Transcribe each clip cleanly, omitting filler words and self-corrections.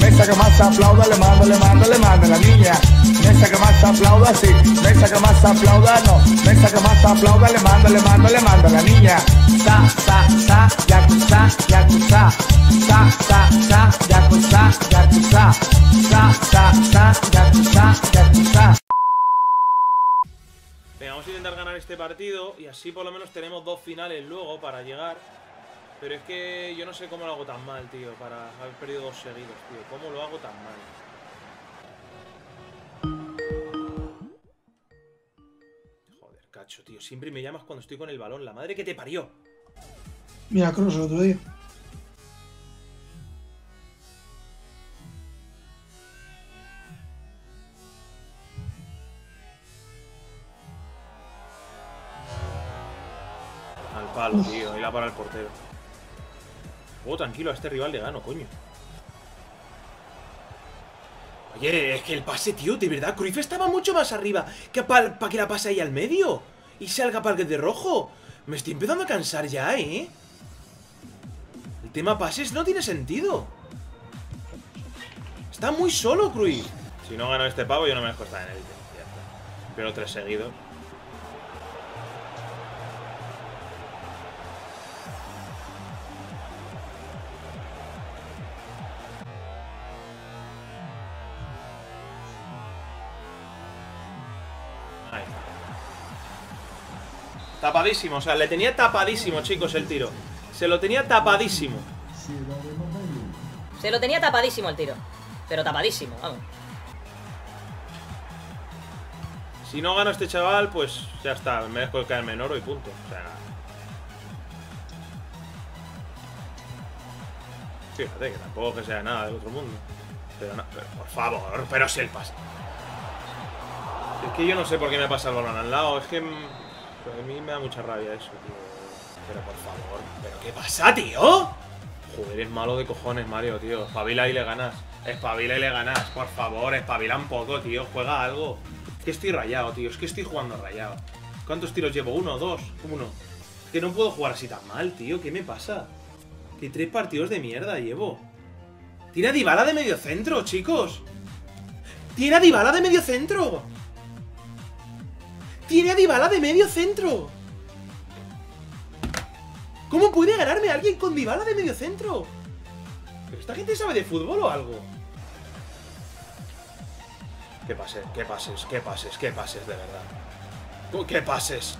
Mesa que más aplauda, le mando la niña. Mesa que más aplauda, sí. Mesa que más aplauda, no. Mesa que más aplauda, le mando la niña. Sa, yakuza, yakuza. Sa, yakuza, yakuza. Sa, yakuza, yakuza. Venga, vamos a intentar ganar este partido y así por lo menos tenemos 2 finales luego para llegar. Pero es que yo no sé cómo lo hago tan mal, tío, para haber perdido 2 seguidos, tío. ¿Cómo lo hago tan mal? Joder, cacho, tío. Siempre me llamas cuando estoy con el balón. La madre que te parió. Mira, Kroos el otro día. Al palo, tío. Y la para el portero. Oh, tranquilo, a este rival le gano, coño. Oye, es que el pase, tío, de verdad, Cruyff estaba mucho más arriba que para que la pase ahí al medio y salga para el de rojo. Me estoy empezando a cansar ya, ¿eh? El tema pases no tiene sentido. Está muy solo, Cruyff. Si no gano este pavo, yo no me dejo estar en élite. Ya está. Pero 3 seguidos. Tapadísimo, o sea, le tenía tapadísimo, chicos, el tiro. Se lo tenía tapadísimo. Se lo tenía tapadísimo el tiro. Pero tapadísimo, vamos. Si no gano este chaval, pues ya está. Me dejo caerme en oro y punto. O sea, nada. Fíjate que tampoco que sea nada del otro mundo. Pero por favor, pero si el pase. Es que yo no sé por qué me pasa el balón al lado. Es que a mí me da mucha rabia eso, tío. Pero por favor, ¿pero qué pasa, tío? Joder, es malo de cojones, Mario, tío. Espabila y le ganas. Espabila y le ganas, por favor. Espabila un poco, tío. Juega algo. Es que estoy rayado, tío. Es que estoy jugando rayado. ¿Cuántos tiros llevo? ¿1 o 2? 1. Es que no puedo jugar así tan mal, tío. ¿Qué me pasa? Que 3 partidos de mierda llevo. Tiene a Dybala de medio centro, chicos. Tiene a Dybala de medio centro. Tiene a Dybala de medio centro. ¿Cómo puede ganarme a alguien con Dybala de medio centro? ¿Pero esta gente sabe de fútbol o algo? ¿Qué pases? ¿Qué pases? ¿Qué pases? ¿Qué pases, de verdad? ¿Qué pases?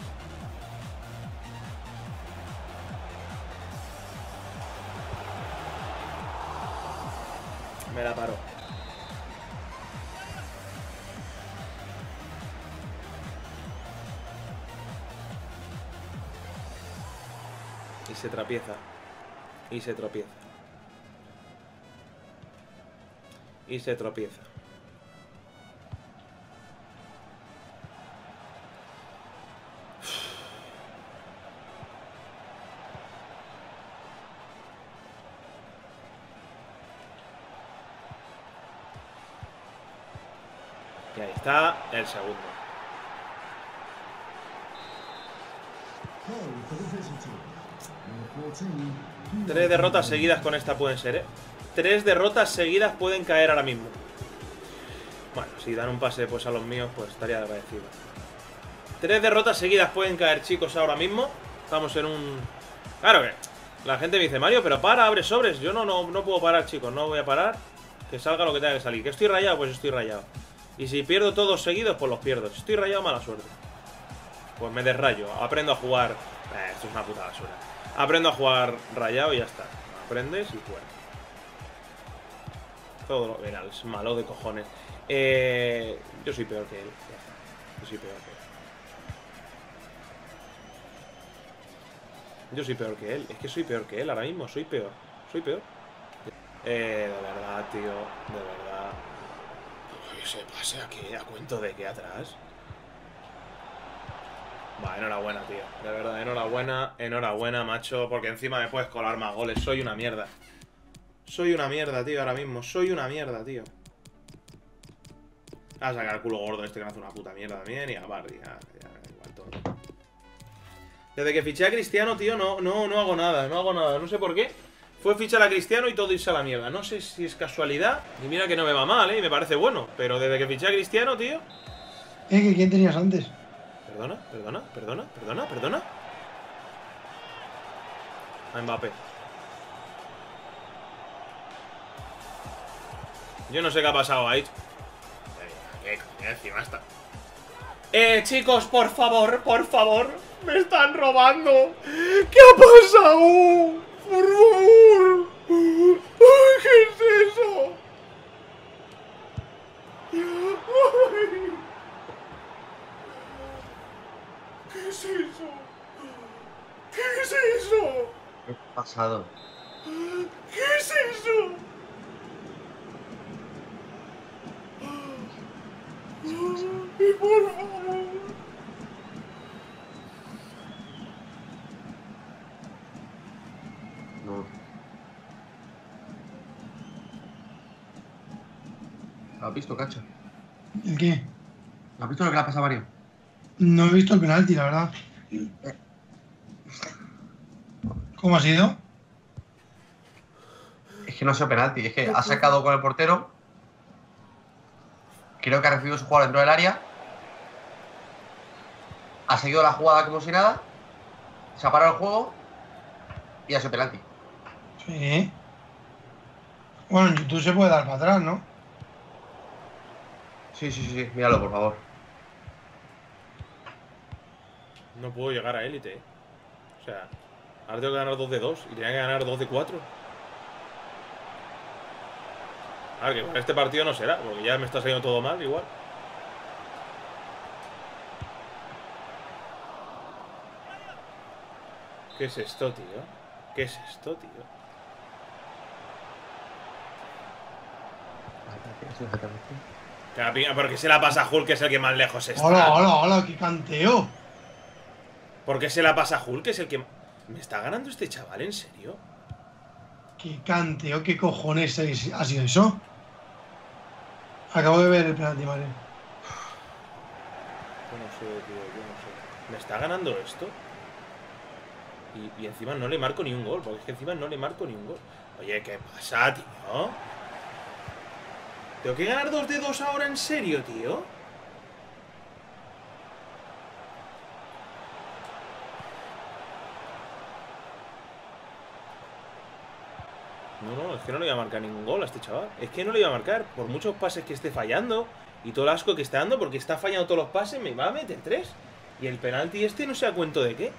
Me la paró. Y se tropieza. Y se tropieza. Y se tropieza. Y ahí está el segundo. Tres derrotas seguidas con esta pueden ser, ¿eh? 3 derrotas seguidas pueden caer ahora mismo. Bueno, si dan un pase pues a los míos, pues estaría agradecido. 3 derrotas seguidas pueden caer, chicos, ahora mismo. Estamos en un... Claro que la gente me dice, Mario, pero para, abre sobres. Yo no puedo parar, chicos, no voy a parar. Que salga lo que tenga que salir. Que estoy rayado, pues estoy rayado. Y si pierdo todos seguidos, pues los pierdo. Si estoy rayado, mala suerte. Pues me desrayo, aprendo a jugar. Esto es una puta basura. Aprendo a jugar rayado y ya está. Aprendes y fuera. Todo lo verás, es malo de cojones. Yo soy peor que él. Ya está. Yo soy peor que él. Yo soy peor que él. Es que soy peor que él ahora mismo. Soy peor. Soy peor. De verdad, tío. De verdad. ¿Qué se pasa aquí? ¿A cuento de qué atrás? Va, enhorabuena, tío. De verdad, enhorabuena. Enhorabuena, macho. Porque encima me puedes colar más goles. Soy una mierda. Soy una mierda, tío, ahora mismo. Soy una mierda, tío. A sacar el culo gordo este que me hace una puta mierda también. Y a Bardi, ya igual todo. Desde que fiché a Cristiano, tío, no hago nada. No hago nada. No sé por qué. Fue fichar a Cristiano y todo irse a la mierda. No sé si es casualidad. Y mira que no me va mal, y me parece bueno. Pero desde que fiché a Cristiano, tío. ¿Quién tenías antes? Perdona. A Mbappé. Yo no sé qué ha pasado ahí. ¿Qué coño? Encima está. Chicos, por favor. Me están robando. ¿Qué ha pasado? Por favor. Ay, ¿qué es eso? Ay. ¿Qué es eso? ¿Qué es eso? ¿Qué ha pasado? ¿Qué es eso? Ay, por favor. No. ¿Lo has visto, Cacho? ¿El qué? ¿Lo has visto lo que le ha pasado a Mario? No he visto el penalti, la verdad. ¿Cómo ha sido? Es que no ha sido penalti, es que ha sacado con el portero. Creo que ha recibido su jugador dentro del área. Ha seguido la jugada como si nada. Se ha parado el juego. Y ha sido penalti. Sí. Bueno, en YouTube se puede dar para atrás, ¿no? Sí, míralo, por favor. No puedo llegar a élite, O sea, ahora tengo que ganar 2 de 2 y tenía que ganar 2 de 4. A ver, que con este partido no será, porque ya me está saliendo todo mal igual. ¿Qué es esto, tío? ¿Qué es esto, tío? ¿Por qué se la pasa a Hulk, que es el que más lejos está? Hola, qué canteo. ¿Por qué se la pasa a Hulk, que es el que... ¿Me está ganando este chaval, en serio? Qué canteo, qué cojones ha sido eso. Acabo de ver el penalti, Mario. Yo no sé, tío, yo no sé. ¿Me está ganando esto? Y encima no le marco ni un gol, porque es que encima no le marco ni un gol. Oye, ¿qué pasa, tío? ¿Tengo que ganar 2 de 2 ahora, en serio, tío? No, es que no le voy a marcar ningún gol a este chaval. Es que no le voy a marcar, por muchos pases que esté fallando y todo el asco que está dando, porque está fallando todos los pases, me va a meter 3. Y el penalti este no sé a cuento de qué.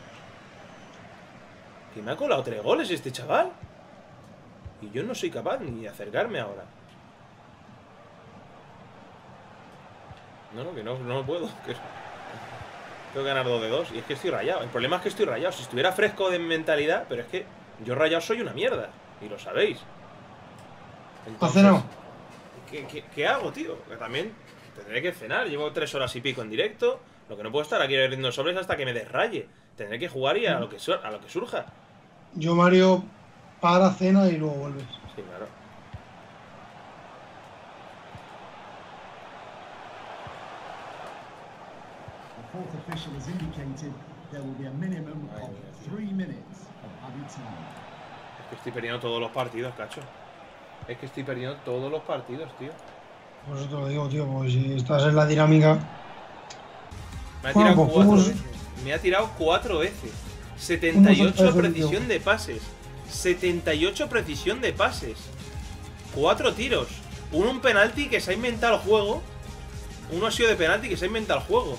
Que me ha colado 3 goles este chaval. Y yo no soy capaz ni de acercarme ahora. No, que no puedo. Tengo que ganar 2 de 2. Y es que estoy rayado. El problema es que estoy rayado. Si estuviera fresco de mentalidad, pero es que yo rayado soy una mierda. Y lo sabéis. Entonces, ¿qué hago, tío? Que también tendré que cenar. Llevo 3 horas y pico en directo. Lo que no puedo estar aquí abriendo sobres hasta que me desraye. Tendré que jugar y a lo que surja. Yo, Mario, para, cena y luego vuelves. Sí, claro. Es que estoy perdiendo todos los partidos, cacho. Es que estoy perdiendo todos los partidos, tío. Por eso te lo digo, tío, porque si estás en la dinámica... Me ha tirado 4 veces. Me ha tirado 4 veces. 78 precisión de pases. 78 precisión de pases. 4 tiros. Uno un penalti que se ha inventado el juego. Uno ha sido de penalti que se ha inventado el juego.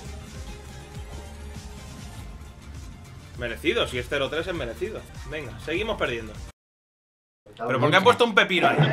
Merecido, si es 0-3 es merecido. Venga, seguimos perdiendo. ¿Pero por qué han puesto un pepino ahí?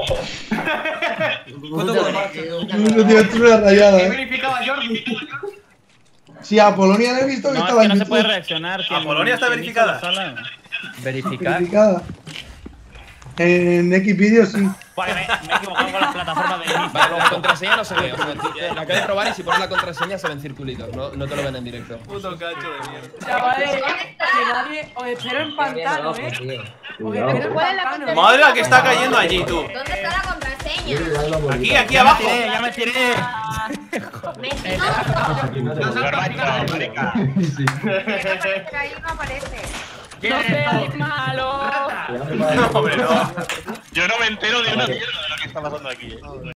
Una rayada, ¿Qué verificaba Jordi? Sí, a Polonia le he visto que No, estaba es que no en se puede YouTube. reaccionar. ¿A Polonia está verificada? Verificada. En Xvideo sí. Vale, me he equivocado con la plataforma de inicio. Vale, la contraseña no se ve. O sea, la acabas de probar y si pones la contraseña se ven circulitos. No te lo ven en directo. Puto cacho de mierda. Chavales, que nadie. Os espero en pantano, Os espero en pantano. Madre la que está cayendo allí, tú. ¿Dónde está la contraseña? Aquí abajo. Ya me tiré. Mentiroso. Borracho, marica. Ahí no aparece. ¡No seas malo! No, hombre, no. Yo no me entero de una mierda de lo que está pasando aquí,